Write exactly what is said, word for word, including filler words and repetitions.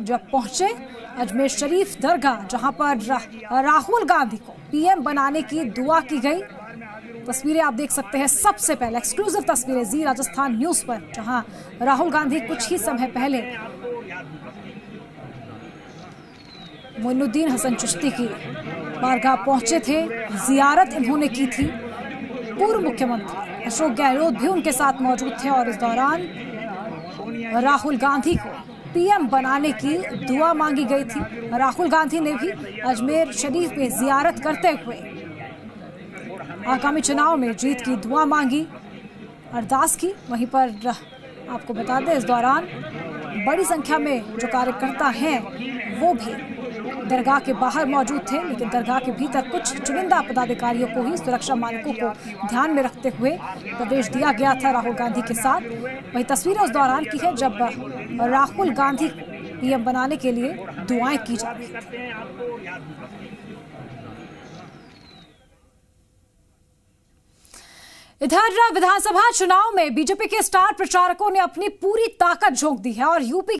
जब पहुंचे अजमेर शरीफ दरगाह, जहां पर राहुल गांधी को पीएम बनाने की दुआ की गई। तस्वीरें आप देख सकते हैं, सबसे पहले एक्सक्लूसिव तस्वीरें जी राजस्थान न्यूज पर, जहां राहुल गांधी कुछ ही समय पहले मोइनुद्दीन हसन चिश्ती की बारगाह पहुंचे थे। जियारत इन्होंने की थी। पूर्व मुख्यमंत्री अशोक गहलोत भी उनके साथ मौजूद थे और इस दौरान राहुल गांधी को पीएम बनाने की दुआ मांगी गई थी। राहुल गांधी ने भी अजमेर शरीफ में जियारत करते हुए आगामी चुनाव में जीत की दुआ मांगी, अरदास की। वहीं पर आपको बता दें, इस दौरान बड़ी संख्या में जो कार्यकर्ता हैं वो भी दरगाह के बाहर मौजूद थे, लेकिन दरगाह के भीतर कुछ चुनिंदा पदाधिकारियों को ही सुरक्षा मानकों को ध्यान में रखते हुए प्रवेश दिया गया था राहुल गांधी के साथ। वही तस्वीरें उस दौरान की है जब राहुल गांधी को पीएम बनाने के लिए दुआएं की जा रही थी। इधर विधानसभा चुनाव में बीजेपी के स्टार प्रचारकों ने अपनी पूरी ताकत झोंक दी है और यूपी